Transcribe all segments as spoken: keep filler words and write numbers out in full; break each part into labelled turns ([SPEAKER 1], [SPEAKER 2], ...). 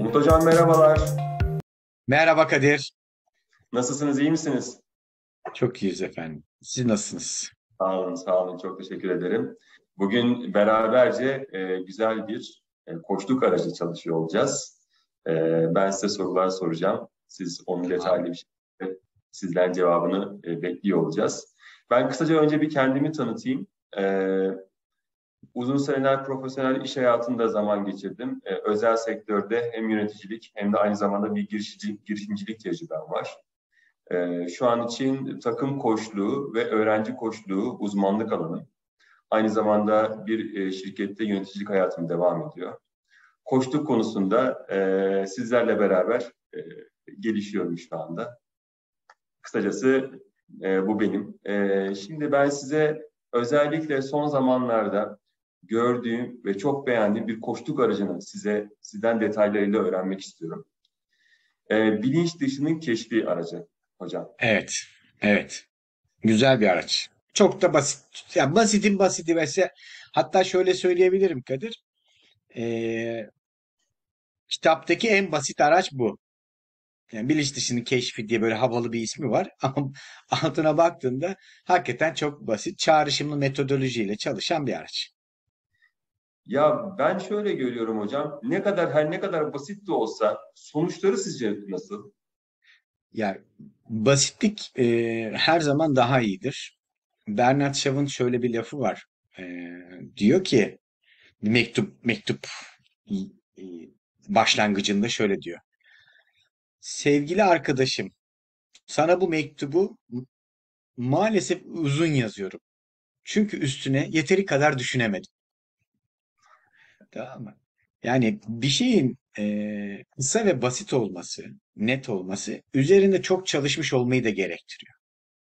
[SPEAKER 1] Umut Hocam merhabalar.
[SPEAKER 2] Merhaba Kadir.
[SPEAKER 1] Nasılsınız, iyi misiniz?
[SPEAKER 2] Çok iyiyiz efendim. Siz nasılsınız?
[SPEAKER 1] Sağ olun, sağ olun. Çok teşekkür ederim. Bugün beraberce e, güzel bir e, koçluk aracı çalışıyor olacağız. E, ben size sorular soracağım. Siz onun
[SPEAKER 2] Tamam.
[SPEAKER 1] detaylı bir şekilde sizden cevabını e, bekliyor olacağız. Ben kısaca önce bir kendimi tanıtayım. E, Uzun seneler profesyonel iş hayatında zaman geçirdim. E, özel sektörde hem yöneticilik hem de aynı zamanda bir girişimcilik, girişimcilik tecrübem var. Ee, şu an için takım koçluğu ve öğrenci koçluğu uzmanlık alanım. Aynı zamanda bir e, şirkette yöneticilik hayatım devam ediyor. Koçluk konusunda e, sizlerle beraber e, gelişiyorum şu anda. Kısacası e, bu benim. E, şimdi ben size özellikle son zamanlarda gördüğüm ve çok beğendiğim bir koçluk aracını size sizden detaylarıyla öğrenmek istiyorum. E, bilinç dışının keşfi aracı hocam.
[SPEAKER 2] Evet. Evet. Güzel bir araç. Çok da basit. Ya basitin basiti mesela hatta şöyle söyleyebilirim Kadir. Ee, kitaptaki en basit araç bu. Yani bilinç dışının keşfi diye böyle havalı bir ismi var ama altına baktığında hakikaten çok basit, çağrışımlı metodolojiyle çalışan bir araç.
[SPEAKER 1] Ya ben şöyle görüyorum hocam. Ne kadar her ne kadar basit de olsa sonuçları sizce nasıl?
[SPEAKER 2] Yani basitlik e, her zaman daha iyidir. Bernard Shaw'ın şöyle bir lafı var. Ee, diyor ki bir mektup mektup e, başlangıcında şöyle diyor. Sevgili arkadaşım, sana bu mektubu maalesef uzun yazıyorum. Çünkü üstüne yeteri kadar düşünemedim. Tamam mı? Yani bir şeyin e, kısa ve basit olması, net olması üzerinde çok çalışmış olmayı da gerektiriyor.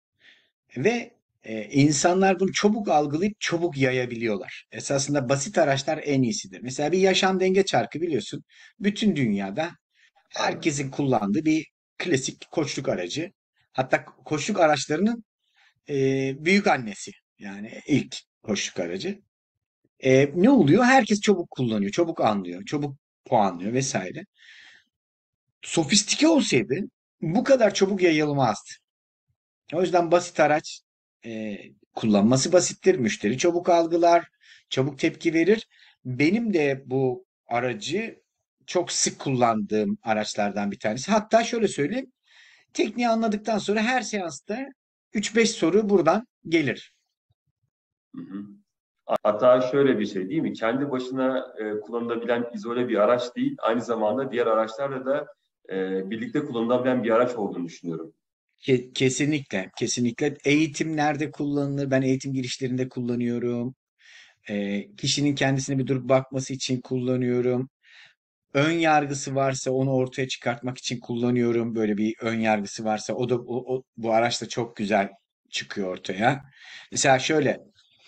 [SPEAKER 2] Ve e, insanlar bunu çabuk algılayıp çabuk yayabiliyorlar. Esasında basit araçlar en iyisidir. Mesela bir yaşam denge çarkı biliyorsun. Bütün dünyada
[SPEAKER 1] Aynen.
[SPEAKER 2] herkesin kullandığı bir klasik koçluk aracı. Hatta koçluk araçlarının e, büyük annesi. Yani ilk koçluk aracı. E, ne oluyor? Herkes çabuk kullanıyor, çabuk anlıyor, çabuk puanlıyor vesaire. Sofistike olsaydı bu kadar çabuk yayılmazdı. O yüzden basit araç e, kullanması basittir. Müşteri çabuk algılar, çabuk tepki verir. Benim de bu aracı çok sık kullandığım araçlardan bir tanesi. Hatta şöyle söyleyeyim. Tekniği anladıktan sonra her seansta üç beş soru buradan gelir.
[SPEAKER 1] Hı hı. Hatta şöyle bir şey değil mi? Kendi başına e, kullanılabilen izole bir araç değil, aynı zamanda diğer araçlarla da e, birlikte kullanılabilen bir araç olduğunu düşünüyorum.
[SPEAKER 2] Ke- kesinlikle, kesinlikle eğitim nerede kullanılır? Ben eğitim girişlerinde kullanıyorum. E, kişinin kendisine bir durup bakması için kullanıyorum. Ön yargısı varsa onu ortaya çıkartmak için kullanıyorum. Böyle bir ön yargısı varsa o da o, o- bu araçta çok güzel çıkıyor ortaya. Mesela şöyle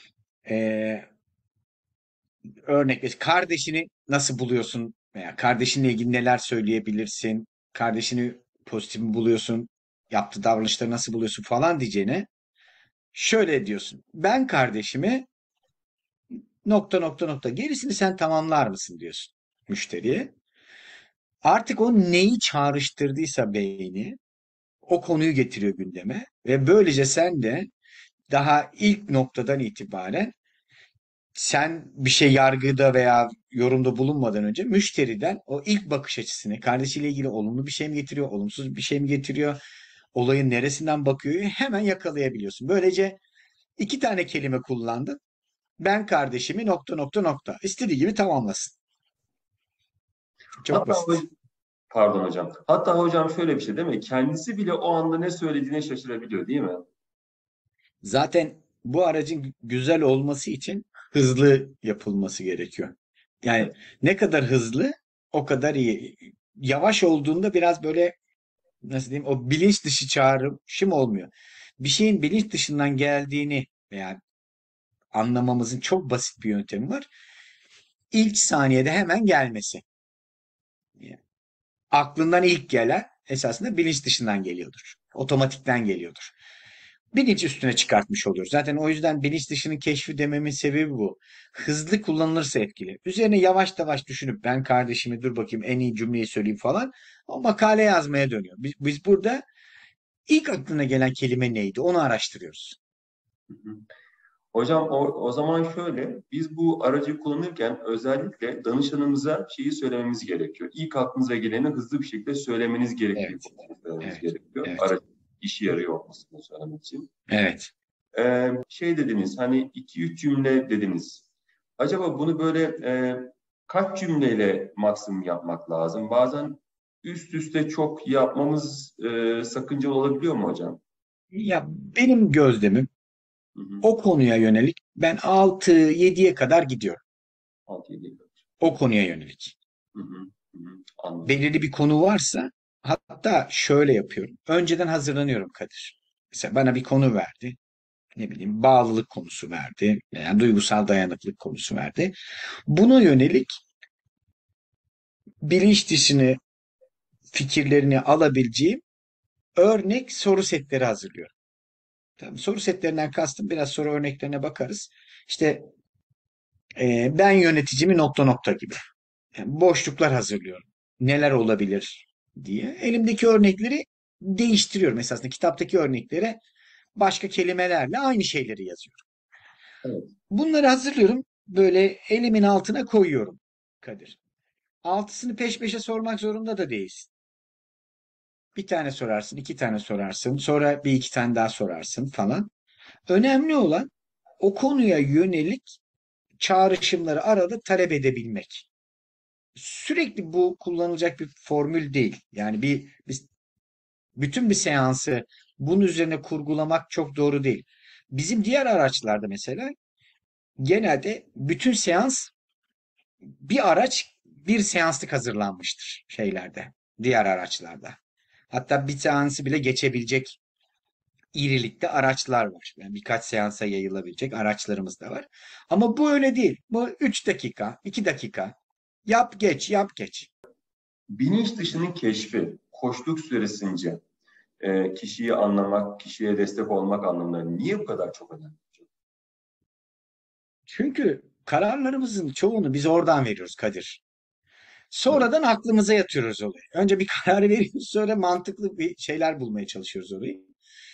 [SPEAKER 2] e, örnek ver- kardeşini nasıl buluyorsun veya kardeşinle ilgili neler söyleyebilirsin? Kardeşini pozitif mi buluyorsun? Yaptığı davranışları nasıl buluyorsun falan diyeceğine şöyle diyorsun. Ben kardeşimi nokta nokta nokta gerisini sen tamamlar mısın diyorsun müşteriye. Artık o neyi çağrıştırdıysa beyni o konuyu getiriyor gündeme ve böylece sen de daha ilk noktadan itibaren sen bir şey yargıda veya yorumda bulunmadan önce müşteriden o ilk bakış açısını, kardeşiyle ilgili olumlu bir şey mi getiriyor, olumsuz bir şey mi getiriyor, olayın neresinden bakıyor hemen yakalayabiliyorsun. Böylece iki tane kelime kullandın. Ben kardeşimi nokta nokta nokta. İstediği gibi tamamlasın. Çok
[SPEAKER 1] Hatta
[SPEAKER 2] basit.
[SPEAKER 1] pardon hocam. Hatta hocam şöyle bir şey değil mi? Kendisi bile o anda ne söylediğine şaşırabiliyor değil mi?
[SPEAKER 2] Zaten bu aracın güzel olması için hızlı yapılması gerekiyor. Yani
[SPEAKER 1] Evet.
[SPEAKER 2] ne kadar hızlı o kadar iyi. Yavaş olduğunda biraz böyle nasıl diyeyim o bilinç dışı çağrışım olmuyor. Bir şeyin bilinç dışından geldiğini veya anlamamızın çok basit bir yöntemi var. İlk saniyede hemen gelmesi. Yani aklından ilk gelen esasında bilinç dışından geliyordur. Otomatikten geliyordur. bilinç üstüne çıkartmış oluyoruz. Zaten o yüzden bilinç dışının keşfi dememin sebebi bu. Hızlı kullanılırsa etkili. Üzerine yavaş yavaş düşünüp ben kardeşime dur bakayım en iyi cümleyi söyleyeyim falan. O makale yazmaya dönüyor. Biz, biz burada ilk aklına gelen kelime neydi? Onu araştırıyoruz.
[SPEAKER 1] Hı hı. Hocam o, o zaman şöyle, biz bu aracı kullanırken özellikle danışanımıza şeyi söylememiz gerekiyor. İlk aklınıza geleni hızlı bir şekilde söylemeniz gerektiği
[SPEAKER 2] Evet,
[SPEAKER 1] konusunu söylememiz
[SPEAKER 2] evet,
[SPEAKER 1] gerekiyor.
[SPEAKER 2] evet,
[SPEAKER 1] Aracı işi yarıyor olmasını söylemek için.
[SPEAKER 2] evet.
[SPEAKER 1] Ee, şey dediniz, hani iki üç cümle dediniz. Acaba bunu böyle e, kaç cümleyle maksimum yapmak lazım? Bazen üst üste çok yapmamız e, sakıncalı olabiliyor mu hocam?
[SPEAKER 2] Ya benim gözlemim
[SPEAKER 1] Hı hı.
[SPEAKER 2] o konuya yönelik ben altı yediye kadar gidiyorum.
[SPEAKER 1] altı yedi kadar.
[SPEAKER 2] O konuya yönelik.
[SPEAKER 1] Hı hı. Hı hı. Anladım.
[SPEAKER 2] Belirli bir konu varsa hatta şöyle yapıyorum. Önceden hazırlanıyorum Kadir. Mesela bana bir konu verdi. Ne bileyim bağlılık konusu verdi. Yani duygusal dayanıklık konusu verdi. Buna yönelik bilinç dışını fikirlerini alabileceğim örnek soru setleri hazırlıyorum. Tamam, soru setlerinden kastım biraz soru örneklerine bakarız. İşte e, ben yöneticimi nokta nokta gibi. Yani boşluklar hazırlıyorum. Neler olabilir diye. Elimdeki örnekleri değiştiriyorum. Esasında kitaptaki örneklere başka kelimelerle aynı şeyleri yazıyorum.
[SPEAKER 1] Evet.
[SPEAKER 2] Bunları hazırlıyorum. Böyle elimin altına koyuyorum Kadir. Altısını peş peşe sormak zorunda da değilsin. Bir tane sorarsın, iki tane sorarsın, sonra bir iki tane daha sorarsın falan. Önemli olan o konuya yönelik çağrışımları arada talep edebilmek. Sürekli bu kullanılacak bir formül değil. Yani bir, bir bütün bir seansı bunun üzerine kurgulamak çok doğru değil. Bizim diğer araçlarda mesela genelde bütün seans bir araç bir seanslık hazırlanmıştır şeylerde, diğer araçlarda. Hatta bir seansı bile geçebilecek irilikte araçlar var. Yani birkaç seansa yayılabilecek araçlarımız da var. Ama bu öyle değil. Bu üç dakika, iki dakika. Yap geç, yap geç.
[SPEAKER 1] Bilinç dışının keşfi, koçluk süresince e, kişiyi anlamak, kişiye destek olmak anlamında niye bu kadar çok önemli?
[SPEAKER 2] Çünkü kararlarımızın çoğunu biz oradan veriyoruz Kadir.
[SPEAKER 1] Evet.
[SPEAKER 2] Sonradan aklımıza yatıyoruz olayı. Önce bir karar veriyoruz, sonra mantıklı bir şeyler bulmaya çalışıyoruz orayı.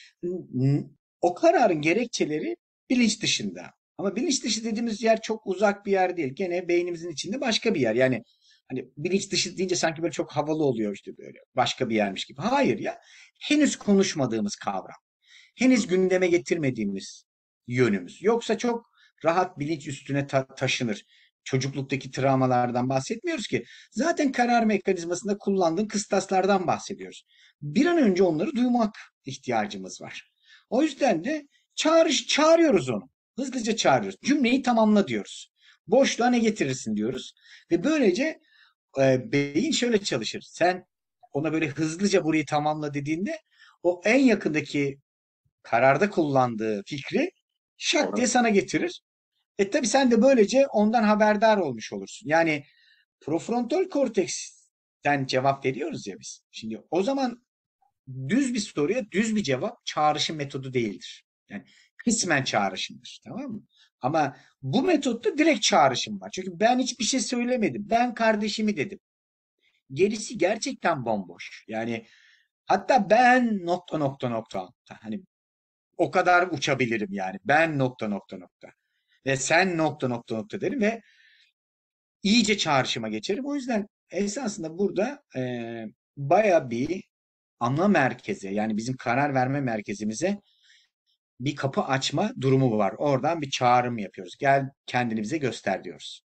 [SPEAKER 2] O kararın gerekçeleri bilinç dışında. Ama bilinç dışı dediğimiz yer çok uzak bir yer değil. Gene beynimizin içinde başka bir yer. Yani hani bilinç dışı deyince sanki böyle çok havalı oluyor işte böyle başka bir yermiş gibi. Hayır ya. Henüz konuşmadığımız kavram. Henüz gündeme getirmediğimiz yönümüz. Yoksa çok rahat bilinç üstüne ta- taşınır. Çocukluktaki travmalardan bahsetmiyoruz ki. Zaten karar mekanizmasında kullandığın kıstaslardan bahsediyoruz. Bir an önce onları duymak ihtiyacımız var. O yüzden de çağırış, çağırıyoruz onu. Hızlıca çağırıyoruz. Cümleyi tamamla diyoruz. Boşluğa ne getirirsin diyoruz. Ve böylece e, beyin şöyle çalışır. Sen ona böyle hızlıca burayı tamamla dediğinde o en yakındaki kararda kullandığı fikri şak diye
[SPEAKER 1] Sonra
[SPEAKER 2] sana getirir. E tabii sen de böylece ondan haberdar olmuş olursun. Yani prefrontal korteksten cevap veriyoruz ya biz. Şimdi o zaman düz bir soruya düz bir cevap çağrışım metodu değildir. Yani kısmen çağrışımdır. Tamam mı? Ama bu metotta direkt çağrışım var. Çünkü ben hiçbir şey söylemedim. Ben kardeşimi dedim. Gerisi gerçekten bomboş. Yani hatta ben nokta nokta nokta. Hani o kadar uçabilirim yani. Ben nokta nokta nokta. Ve sen nokta nokta nokta derim ve iyice çağrışıma geçerim. O yüzden esasında burada e, baya bir ana merkeze yani bizim karar verme merkezimize bir kapı açma durumu var. Oradan bir çağrım yapıyoruz. Gel kendini bize göster diyoruz.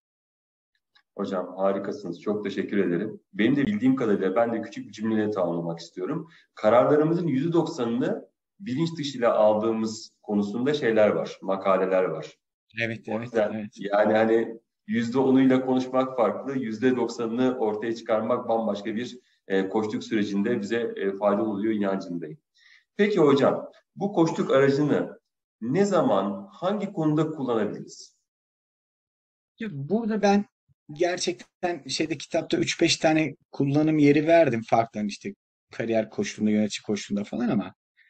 [SPEAKER 1] hocam harikasınız. Çok teşekkür ederim. Benim de bildiğim kadarıyla ben de küçük bir cümleyle tamamlamak istiyorum. Kararlarımızın yüzde doksanını bilinç dışıyla aldığımız konusunda şeyler var, makaleler var.
[SPEAKER 2] Evet,
[SPEAKER 1] O
[SPEAKER 2] evet,
[SPEAKER 1] yüzden
[SPEAKER 2] evet.
[SPEAKER 1] yani hani yüzde onuyla konuşmak farklı, yüzde doksanını ortaya çıkarmak bambaşka bir e, koçluk sürecinde bize e, faydalı oluyor inancındayım. Peki hocam, bu koçluk aracını ne zaman, hangi konuda kullanabiliriz?
[SPEAKER 2] Ya burada ben gerçekten şeyde kitapta üç beş tane kullanım yeri verdim farklı hani işte kariyer koçluğunda, yönetici koçluğunda falan ama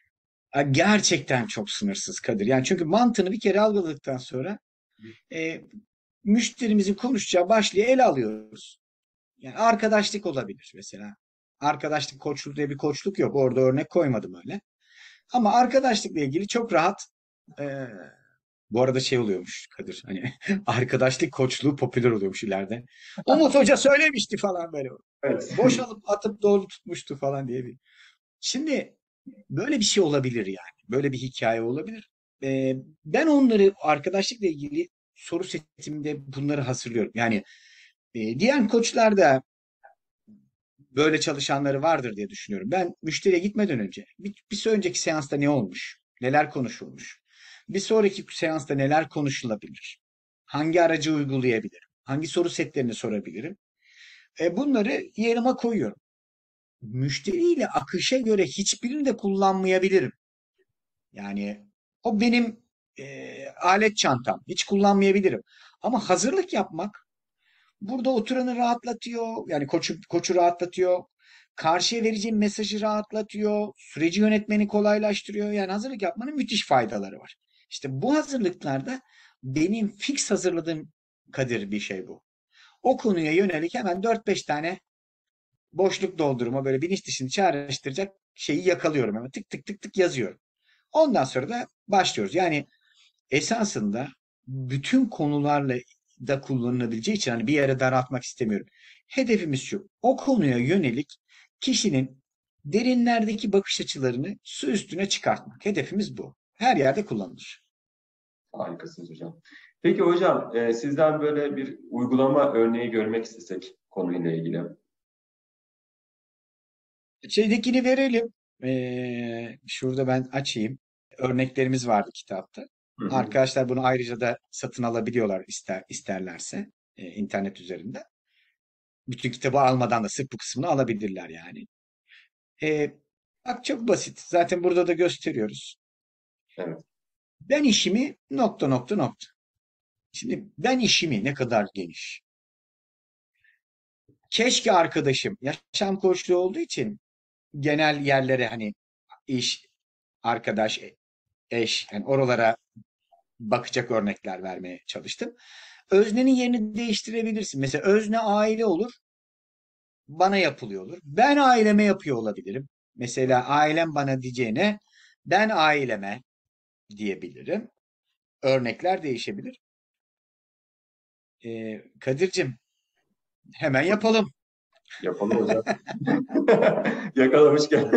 [SPEAKER 2] Ha, gerçekten çok sınırsız Kadir. Yani çünkü mantığını bir kere algıladıktan sonra e, müşterimizin konuşacağı başlığı ele alıyoruz. Yani arkadaşlık olabilir mesela. Arkadaşlık koçluk diye bir koçluk yok. Orada örnek koymadım öyle. Ama arkadaşlıkla ilgili çok rahat e, bu arada şey oluyormuş Kadir. Hani arkadaşlık koçluğu popüler oluyormuş ileride. Umut Hoca söylemişti falan böyle.
[SPEAKER 1] Evet.
[SPEAKER 2] Boşalıp atıp doğru tutmuştu falan diye bir. Şimdi böyle bir şey olabilir yani. Böyle bir hikaye olabilir. Ee, ben onları arkadaşlıkla ilgili soru setiminde bunları hazırlıyorum. Yani e, diğer koçlar da böyle çalışanları vardır diye düşünüyorum. Ben müşteriye gitmeden önce bir, bir önceki seansta ne olmuş? Neler konuşulmuş? Bir sonraki seansta neler konuşulabilir? Hangi aracı uygulayabilirim? Hangi soru setlerini sorabilirim? E, bunları yerime koyuyorum. Müşteriyle akışa göre hiçbirini de kullanmayabilirim. Yani o benim e, alet çantam. Hiç kullanmayabilirim. Ama hazırlık yapmak burada oturanı rahatlatıyor. Yani koçu, koçu rahatlatıyor. Karşıya vereceğim mesajı rahatlatıyor. Süreci yönetmeni kolaylaştırıyor. Yani hazırlık yapmanın müthiş faydaları var. İşte bu hazırlıklarda benim fix hazırladığım Kadir bir şey bu. O konuya yönelik hemen dört beş tane boşluk doldurma böyle bilinç dışını çağrıştıracak şeyi yakalıyorum. Hemen tık tık tık tık yazıyorum. Ondan sonra da başlıyoruz. Yani esasında bütün konularla da kullanılabileceği için hani bir yere daraltmak istemiyorum. Hedefimiz şu. O konuya yönelik kişinin derinlerdeki bakış açılarını su üstüne çıkartmak. Hedefimiz bu. Her yerde kullanılır.
[SPEAKER 1] Harikasınız hocam. Peki hocam, e, sizden böyle bir uygulama örneği görmek istesek konuyla ilgili.
[SPEAKER 2] Şeydekini verelim. Ee, şurada ben açayım. Örneklerimiz vardı kitapta.
[SPEAKER 1] Hı hı.
[SPEAKER 2] Arkadaşlar bunu ayrıca da satın alabiliyorlar ister isterlerse e, internet üzerinde. Bütün kitabı almadan da sırf bu kısmını alabilirler yani. E, bak çok basit. Zaten burada da gösteriyoruz.
[SPEAKER 1] Evet.
[SPEAKER 2] Ben işimi nokta nokta nokta. Şimdi ben işimi ne kadar geniş. Keşke arkadaşım yaşam koçluğu olduğu için genel yerlere hani iş, arkadaş, e, eş yani oralara bakacak örnekler vermeye çalıştım. Öznenin yerini değiştirebilirsin. Mesela özne aile olur, bana yapılıyor olur. Ben aileme yapıyor olabilirim. Mesela ailem bana diyeceğine ben aileme diyebilirim. Örnekler değişebilir. Ee, Kadir'cim hemen yapalım.
[SPEAKER 1] Yapalım hocam. Yakalamışken.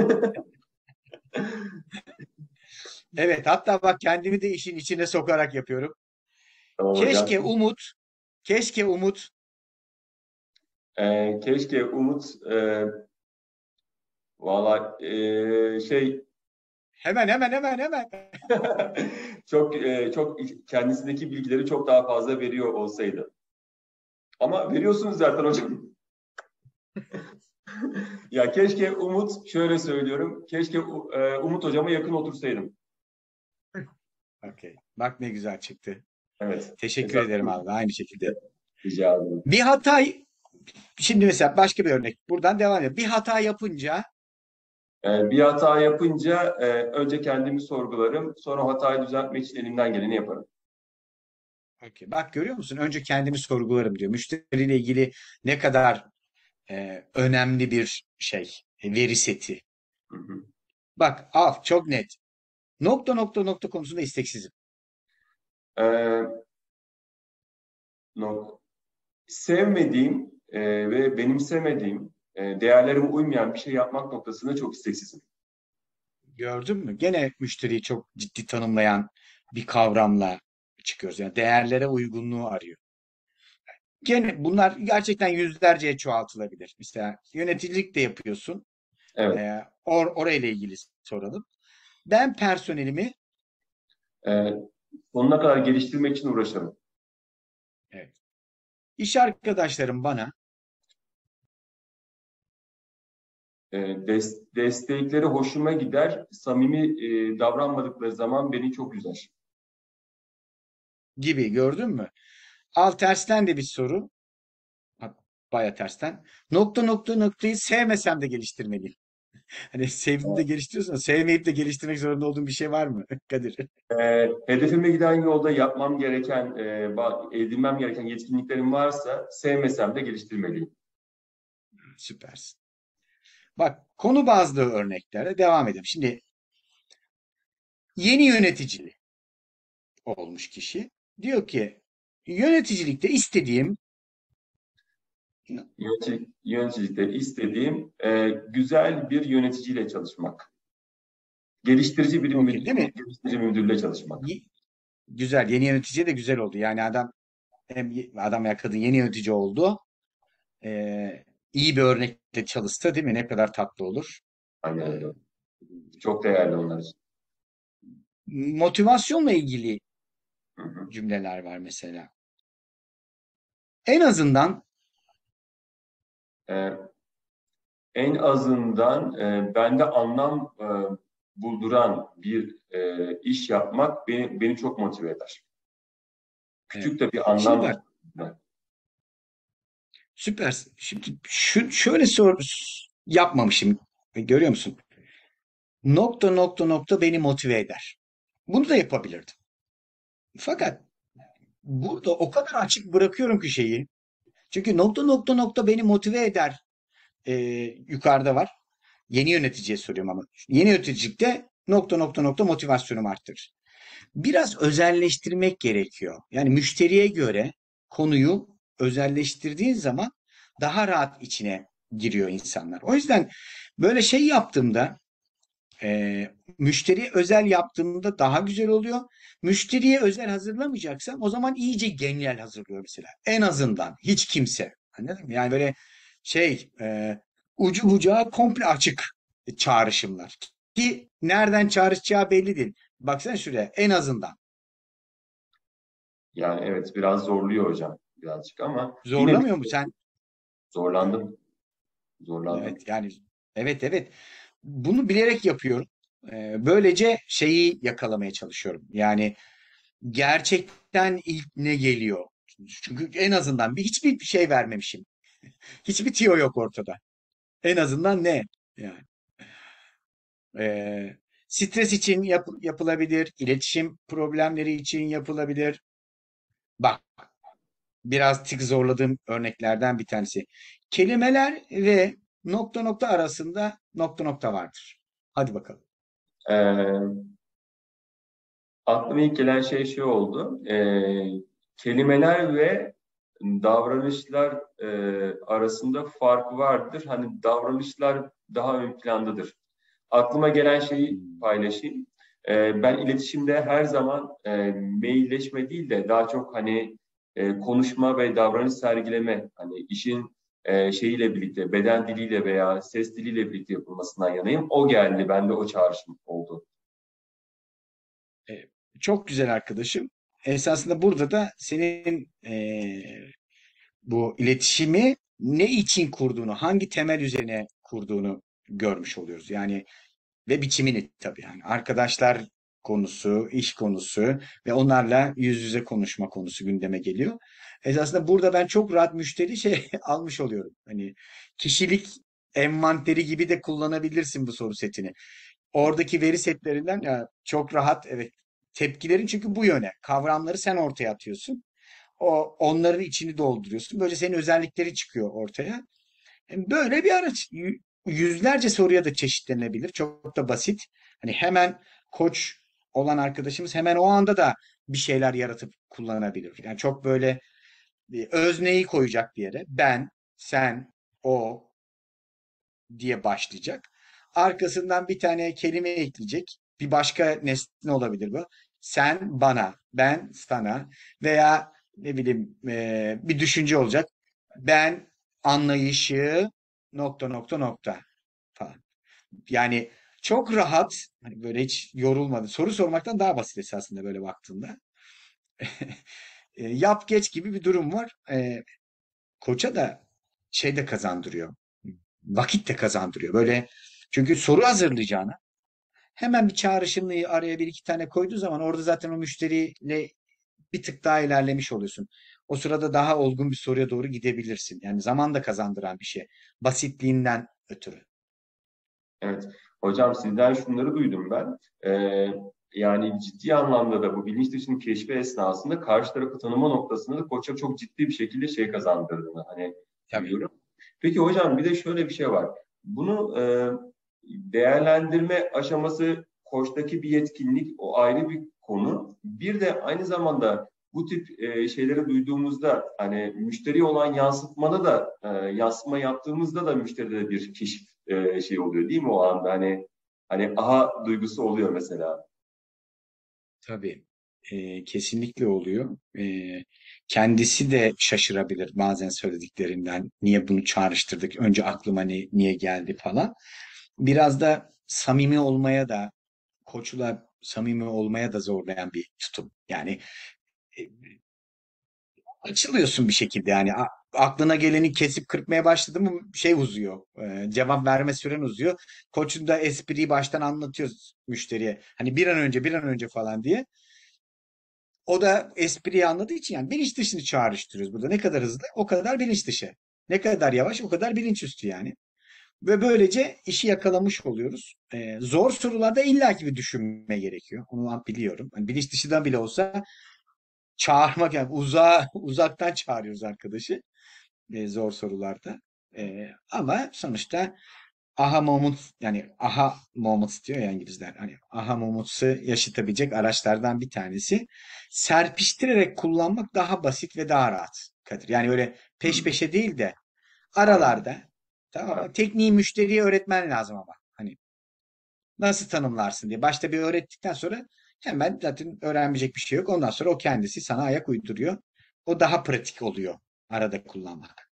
[SPEAKER 2] Evet, hatta bak kendimi de işin içine sokarak yapıyorum.
[SPEAKER 1] Tamam hocam.
[SPEAKER 2] Keşke Umut, keşke Umut,
[SPEAKER 1] E, keşke Umut e, valla e, şey
[SPEAKER 2] hemen hemen hemen hemen.
[SPEAKER 1] çok e, çok kendisindeki bilgileri çok daha fazla veriyor olsaydı. Ama veriyorsunuz zaten hocam. Ya keşke Umut, şöyle söylüyorum. Keşke e, Umut hocama yakın otursaydım.
[SPEAKER 2] Okey. Bak ne güzel çıktı.
[SPEAKER 1] Evet.
[SPEAKER 2] Teşekkür
[SPEAKER 1] Esas
[SPEAKER 2] ederim abi. Aynı şekilde.
[SPEAKER 1] rica ederim.
[SPEAKER 2] Bir hata, şimdi mesela başka bir örnek. Buradan devam edelim. Bir hata yapınca,
[SPEAKER 1] E, bir hata yapınca e, önce kendimi sorgularım. Sonra hatayı düzeltmek için elimden geleni yaparım.
[SPEAKER 2] okey. Bak görüyor musun? Önce kendimi sorgularım diyor. Müşteriyle ilgili ne kadar e, önemli bir şey, e, veri seti.
[SPEAKER 1] Hı hı.
[SPEAKER 2] Bak, al çok net. Nokta nokta nokta konusunda isteksizim.
[SPEAKER 1] E, no, sevmediğim e, ve benimsemediğim, e, değerlerime uymayan bir şey yapmak noktasında çok isteksizim.
[SPEAKER 2] Gördün mü? Gene müşteriyi çok ciddi tanımlayan bir kavramla çıkıyoruz. Yani değerlere uygunluğu arıyor. Gene bunlar gerçekten yüzlerceye çoğaltılabilir. Mesela yöneticilik de yapıyorsun.
[SPEAKER 1] Evet.
[SPEAKER 2] Ee, or orayla ilgili soralım. Ben personelimi
[SPEAKER 1] E, sonuna kadar geliştirmek için uğraşırım.
[SPEAKER 2] evet, iş arkadaşlarım bana
[SPEAKER 1] E, des- destekleri hoşuma gider. Samimi e, davranmadıkları zaman beni çok üzer.
[SPEAKER 2] gibi gördün mü? Al tersten de bir soru. Bak, baya tersten. Nokta nokta noktayı sevmesem de geliştirmeliyim. Hani sevdiğinde geliştiriyorsun. Sevmeyip de geliştirmek zorunda olduğun bir şey var mı Kadir?
[SPEAKER 1] E, hedefime giden yolda yapmam gereken, e, ba- edinmem gereken yetkinliklerim varsa sevmesem de geliştirmeliyim.
[SPEAKER 2] Süpersin. Bak, konu bazlı örneklere devam edelim. Şimdi yeni yöneticili olmuş kişi. Diyor ki yöneticilikte istediğim
[SPEAKER 1] Yönetici, yöneticilikte istediğim e, güzel bir yöneticiyle çalışmak. Geliştirici bir
[SPEAKER 2] okey
[SPEAKER 1] müdür,
[SPEAKER 2] değil mi?
[SPEAKER 1] geliştirici bir müdürle çalışmak.
[SPEAKER 2] Y- Güzel. Yeni yönetici de güzel oldu. Yani adam hem y- adam ya kadın yeni yönetici oldu. Ee, iyi bir örnekle çalıştı değil mi? Ne kadar tatlı olur.
[SPEAKER 1] Aynen
[SPEAKER 2] Ee,
[SPEAKER 1] öyle. Çok değerli onlar için.
[SPEAKER 2] motivasyonla ilgili
[SPEAKER 1] Hı hı.
[SPEAKER 2] cümleler var mesela. En azından
[SPEAKER 1] E, En azından e, bende anlam e, bulduran bir e, iş yapmak beni, beni çok motive eder.
[SPEAKER 2] evet.
[SPEAKER 1] Küçük de bir
[SPEAKER 2] Şimdi
[SPEAKER 1] anlam.
[SPEAKER 2] bak, süpersin. Şimdi şu, şöyle sor yapmamışım. Görüyor musun? Nokta nokta nokta beni motive eder. Bunu da yapabilirdim. Fakat burada o kadar açık bırakıyorum ki şeyi. Çünkü nokta nokta nokta beni motive eder. Ee, yukarıda var. Yeni yöneticiye soruyorum ama. Yeni yöneticilikte nokta nokta nokta motivasyonumu arttırır. Biraz özelleştirmek gerekiyor. Yani müşteriye göre konuyu özelleştirdiğin zaman daha rahat içine giriyor insanlar. O yüzden böyle şey yaptığımda e, müşteriye özel yaptığımda daha güzel oluyor. Müşteriye özel hazırlamayacaksam o zaman iyice genel hazırlıyor mesela. En azından hiç kimse. Anladın mı? Yani böyle şey e, ucu bucağı komple açık çağrışımlar. Ki nereden çağrışacağı belli değil. Baksana şuraya en azından.
[SPEAKER 1] Yani evet biraz zorluyor hocam birazcık ama yine bir
[SPEAKER 2] Zorlamıyor mu sen?
[SPEAKER 1] zorlandım. Zorlandım.
[SPEAKER 2] Evet yani evet evet. Bunu bilerek yapıyorum. Ee, böylece şeyi yakalamaya çalışıyorum. Yani gerçekten ilk ne geliyor? Çünkü en azından bir hiçbir şey vermemişim. Hiçbir tiyo yok ortada. En azından ne? Yani ee, stres için yap- yapılabilir, iletişim problemleri için yapılabilir. Bak, biraz tık zorladığım örneklerden bir tanesi. Kelimeler ve nokta nokta arasında nokta nokta vardır. Hadi bakalım.
[SPEAKER 1] Ee, Aklıma ilk gelen şey şey oldu. Ee, kelimeler ve davranışlar e, arasında fark vardır. Hani davranışlar daha ön plandadır. Aklıma gelen şeyi paylaşayım. Ee, ben iletişimde her zaman e, mailleşme değil de daha çok hani e, konuşma ve davranış sergileme, hani işin e, şeyiyle birlikte, beden diliyle veya ses diliyle birlikte yapılmasından yanayım. O geldi, bende o çağrışım oldu.
[SPEAKER 2] E, çok güzel arkadaşım. Esasında burada da senin e, bu iletişimi ne için kurduğunu, hangi temel üzerine kurduğunu görmüş oluyoruz. Yani ve biçimini tabii yani arkadaşlar konusu, iş konusu ve onlarla yüz yüze konuşma konusu gündeme geliyor. Esasında burada ben çok rahat müşteri şey almış oluyorum. Hani kişilik envanteri gibi de kullanabilirsin bu soru setini. Oradaki veri setlerinden ya çok rahat evet tepkilerin çünkü bu yöne. Kavramları sen ortaya atıyorsun. O onların içini dolduruyorsun. Böylece senin özellikleri çıkıyor ortaya. Yani böyle bir araç. Yü- Yüzlerce soruya da çeşitlenebilir. Çok da basit. Hani hemen koç olan arkadaşımız hemen o anda da bir şeyler yaratıp kullanabilir. Yani çok böyle bir özneyi koyacak bir yere. Ben, sen, o diye başlayacak. Arkasından bir tane kelime ekleyecek. Bir başka nesne olabilir bu. Sen bana, ben sana veya ne bileyim e, bir düşünce olacak. Ben anlayışı nokta nokta nokta falan. Yani çok rahat, hani böyle hiç yorulmadı. Soru sormaktan daha basit esasında böyle baktığında. E, Yap geç gibi bir durum var. E, koça da şey de kazandırıyor. Vakit de kazandırıyor. Böyle çünkü soru hazırlayacağına hemen bir çağrışımlıyı araya bir iki tane koyduğu zaman orada zaten o müşteriyle bir tık daha ilerlemiş oluyorsun. O sırada daha olgun bir soruya doğru gidebilirsin. Yani zaman da kazandıran bir şey. Basitliğinden ötürü.
[SPEAKER 1] Evet. Hocam sizden şunları duydum ben. Ee, yani ciddi anlamda da bu bilinç dışının keşfi esnasında karşı tarafı tanıma noktasında da koça çok ciddi bir şekilde şey kazandırdığını hani
[SPEAKER 2] Tabii.
[SPEAKER 1] duyuyorum. Peki hocam bir de şöyle bir şey var. Bunu e, değerlendirme aşaması koçtaki bir yetkinlik, o ayrı bir konu. Bir de aynı zamanda bu tip e, şeyleri duyduğumuzda hani müşteri olan yansıtmada da e, yansıtma yaptığımızda da müşteride de bir keşif e, şey oluyor değil mi o anda hani hani aha duygusu oluyor mesela.
[SPEAKER 2] Tabii. Ee, kesinlikle oluyor. Ee, kendisi de şaşırabilir bazen söylediklerinden. Niye bunu çağrıştırdık? Önce aklıma ne, niye geldi falan. Biraz da samimi olmaya da koçla samimi olmaya da zorlayan bir tutum. Yani e, açılıyorsun bir şekilde yani A- aklına geleni kesip kırpmaya başladı mı şey uzuyor. Ee, cevap verme süren uzuyor. Koçun da espriyi baştan anlatıyor müşteriye. Hani bir an önce bir an önce falan diye. O da espriyi anladığı için yani bilinç dışını çağrıştırıyoruz burada. Ne kadar hızlı o kadar bilinç dışı. Ne kadar yavaş o kadar bilinç üstü yani. Ve böylece işi yakalamış oluyoruz. Ee, zor sorularda illaki bir düşünme gerekiyor. Onu biliyorum. Yani bilinç dışından bile olsa çağırmak yani uzağa, uzaktan çağırıyoruz arkadaşı e, zor sorularda. E, ama sonuçta aha moment yani aha moments diyor ya İngilizler. Hani aha moments'ı yaşatabilecek araçlardan bir tanesi. Serpiştirerek kullanmak daha basit ve daha rahat Kadir. Yani öyle peş
[SPEAKER 1] Hmm,
[SPEAKER 2] peşe değil de
[SPEAKER 1] anladım.
[SPEAKER 2] aralarda tamam mı? Tekniği müşteriye öğretmen lazım ama. Hani nasıl tanımlarsın diye. Başta bir öğrettikten sonra hemen zaten öğrenmeyecek bir şey yok. Ondan sonra o kendisi sana ayak uyduruyor. O daha pratik oluyor arada kullanmak.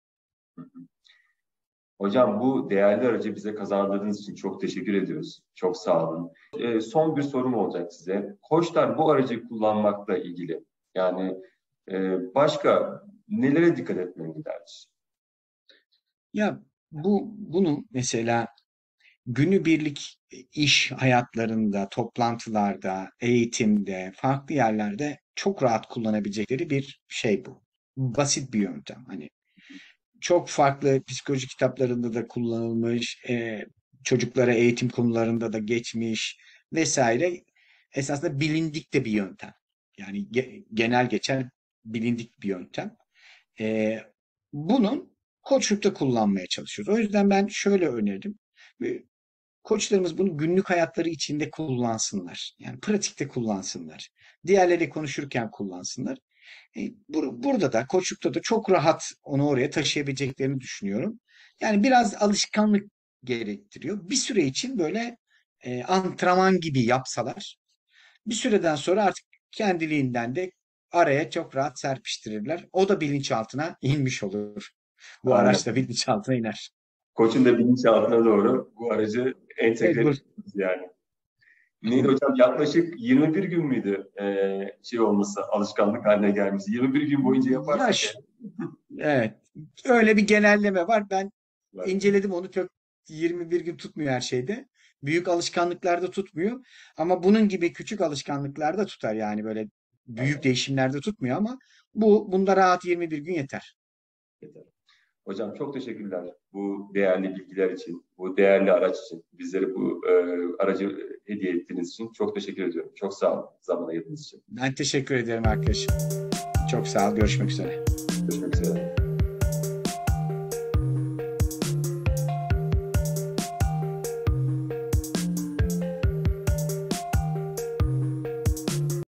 [SPEAKER 1] Hocam bu değerli aracı bize kazandırdığınız için çok teşekkür ediyoruz. Çok sağ olun. Ee, son bir sorum olacak size. Koçlar bu aracı kullanmakla ilgili yani e, başka nelere dikkat etmeliler?
[SPEAKER 2] Ya bu bunu mesela günübirlik iş hayatlarında, toplantılarda, eğitimde, farklı yerlerde çok rahat kullanabilecekleri bir şey bu. Basit bir yöntem. Hani çok farklı psikoloji kitaplarında da kullanılmış, e, çocuklara eğitim konularında da geçmiş vesaire. Esasında bilindik de bir yöntem. Yani ge- genel geçer bilindik bir yöntem. E, bunun koçlukta kullanmaya çalışıyoruz. O yüzden ben şöyle öneririm. E, Koçlarımız bunu günlük hayatları içinde kullansınlar. Yani pratikte kullansınlar. Diğerleri konuşurken kullansınlar. E, bur- burada da koçlukta da çok rahat onu oraya taşıyabileceklerini düşünüyorum. Yani biraz alışkanlık gerektiriyor. Bir süre için böyle e, antrenman gibi yapsalar bir süreden sonra artık kendiliğinden de araya çok rahat serpiştirirler. O da bilinçaltına inmiş olur. Bu
[SPEAKER 1] Aynen.
[SPEAKER 2] araç da bilinçaltına iner.
[SPEAKER 1] Koçun da bilinçaltına doğru bu aracı entegre
[SPEAKER 2] Mecbur.
[SPEAKER 1] ediyoruz yani. Neydi hocam? Yaklaşık yirmi bir gün müydü ee, şey olması, alışkanlık haline gelmesi? yirmi bir gün boyunca yaparsak
[SPEAKER 2] Yaş.
[SPEAKER 1] eğer.
[SPEAKER 2] Evet. Öyle bir genelleme var. Ben
[SPEAKER 1] Var.
[SPEAKER 2] inceledim onu çok yirmi bir gün tutmuyor her şeyde. Büyük alışkanlıklarda tutmuyor. Ama bunun gibi küçük alışkanlıklarda tutar yani böyle büyük
[SPEAKER 1] Aynen.
[SPEAKER 2] değişimlerde tutmuyor ama bu bunda rahat yirmi bir gün yeter.
[SPEAKER 1] Yeter. Hocam çok teşekkürler bu değerli bilgiler için, bu değerli araç için, bizlere bu e, aracı hediye ettiğiniz için çok teşekkür ediyorum. Çok sağ olun zaman ayırdığınız için.
[SPEAKER 2] Ben teşekkür ederim arkadaşım. Çok sağ ol. Görüşmek üzere.